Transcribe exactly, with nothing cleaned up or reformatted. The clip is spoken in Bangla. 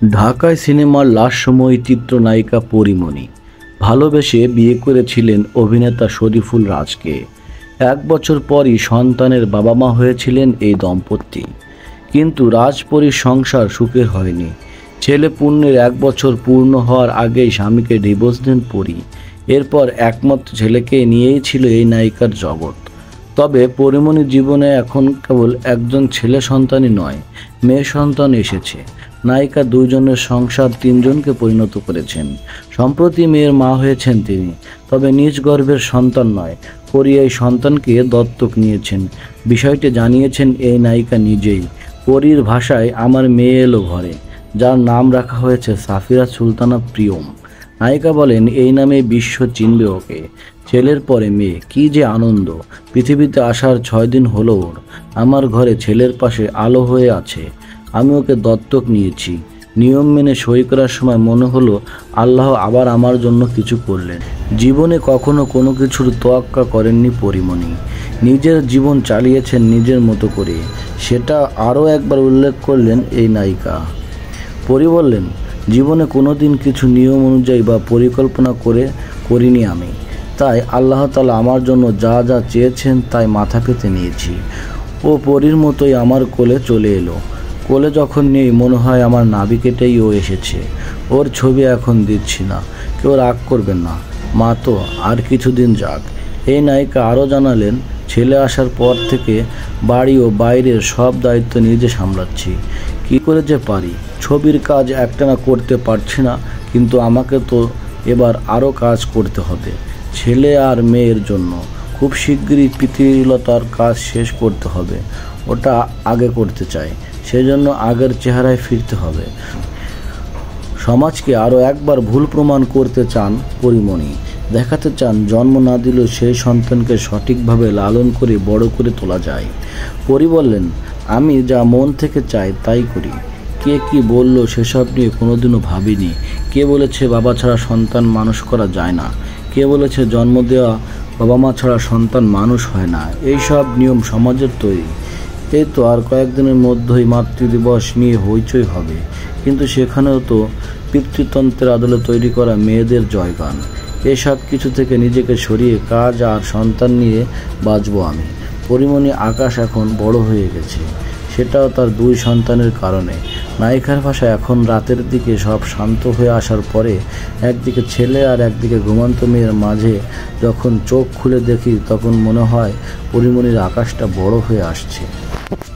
ঢাকায় সিনেমার লাস্ট সময় চিত্রনায়িকা পরীমণি ভালোবেসে বিয়ে করেছিলেন অভিনেতা শরীফুল রাজকে। এক বছর পরই সন্তানের বাবা মা হয়েছিলেন এই দম্পতি। কিন্তু রাজপরীর সংসার সুখের হয়নি। ছেলে পূর্ণের এক বছর পূর্ণ হওয়ার আগেই স্বামীকে ডিভোর্স দেন পরী। এরপর একমাত্র ছেলেকে নিয়েই ছিল এই নায়িকার জগৎ। তবে পরীমণির জীবনে এখন কেবল একজন ছেলে সন্তানই নয়, মেয়ে সন্তান এসেছে। নায়িকা দুইজনের সংসার তিনজনকে পরিণত করেছেন। সম্প্রতি মেয়ের মা হয়েছেন তিনি, তবে নিজ গর্ভের সন্তান নয়, পরী এই সন্তানকে দত্তক নিয়েছেন। বিষয়টি জানিয়েছেন এই নায়িকা নিজেই। পরীর ভাষায়, আমার মেয়ে এলো ঘরে, যার নাম রাখা হয়েছে সাফিরা সুলতানা প্রিয়ম। নায়িকা বলেন, এই নামে বিশ্ব চিনবে ওকে। ছেলের পরে মেয়ে, কি যে আনন্দ। পৃথিবীতে আসার ছয় দিন হলো ওর। আমার ঘরে ছেলের পাশে আলো হয়ে আছে। আমি ওকে দত্তক নিয়েছি। নিয়ম মেনে সই করার সময় মনে হলো আল্লাহ আবার আমার জন্য কিছু করলেন। জীবনে কখনো কোনো কিছুর তোয়াক্কা করেননি পরীমণি। নিজের জীবন চালিয়েছেন নিজের মতো করে, সেটা আরও একবার উল্লেখ করলেন এই নায়িকা। পরী বললেন, জীবনে কোনো দিন কিছু নিয়ম অনুযায়ী বা পরিকল্পনা করে করিনি আমি। তাই আল্লাহ তাআলা আমার জন্য যা যা চেয়েছেন তাই মাথা পেতে নিয়েছি। ও পরীর মতোই আমার কোলে চলে এলো। কোলে যখন নেই মনে হয় আমার নাভি কেটেই ও এসেছে। ওর ছবি এখন দিচ্ছি না, কেউ রাগ করবেন না, মা তো আর কিছুদিন যাক। এই নায়িকা আরও জানালেন, ছেলে আসার পর থেকে বাড়ি ও বাইরের সব দায়িত্ব নিজে সামলাচ্ছি। কি করে যে পারি, ছবির কাজ একটানা করতে পারছি না, কিন্তু আমাকে তো এবার আরও কাজ করতে হবে ছেলে আর মেয়ের জন্য। খুব শিগগিরই পিতৃলতার কাজ শেষ করতে হবে, ওটা আগে করতে চাই, সেজন্য আগের চেহারায় ফিরতে হবে। সমাজকে আরও একবার ভুল প্রমাণ করতে চান পরীমণি। দেখাতে চান জন্ম না দিলেও সেই সন্তানকে সঠিকভাবে লালন করে বড় করে তোলা যায়। পরী বললেন, আমি যা মন থেকে চাই তাই করি। কে কি বলল সেসব নিয়ে কোনোদিনও ভাবিনি। কে বলেছে বাবা ছাড়া সন্তান মানুষ করা যায় না, কে বলেছে জন্ম দেওয়া বাবা মা ছাড়া সন্তান মানুষ হয় না। এই সব নিয়ম সমাজের তৈরি। এই তো আর কয়েকদিনের মধ্যেই মাতৃদিবস নিয়ে হইচই হবে, কিন্তু সেখানেও তো পিতৃতন্ত্রের আদলে তৈরি করা মেয়েদের জয়গান। এসব কিছু থেকে নিজেকে সরিয়ে কাজ আর সন্তান নিয়ে বাঁচবো আমি। পরীমণি আকাশ এখন বড় হয়ে গেছে, সেটাও তার দুই সন্তানের কারণে। নায়িকার ভাষায়, এখন রাতের দিকে সব শান্ত হয়ে আসার পরে একদিকে ছেলে আর একদিকে ঘুমন্ত মেয়ের মাঝে যখন চোখ খুলে দেখি, তখন মনে হয় পরীমণির আকাশটা বড় হয়ে আসছে।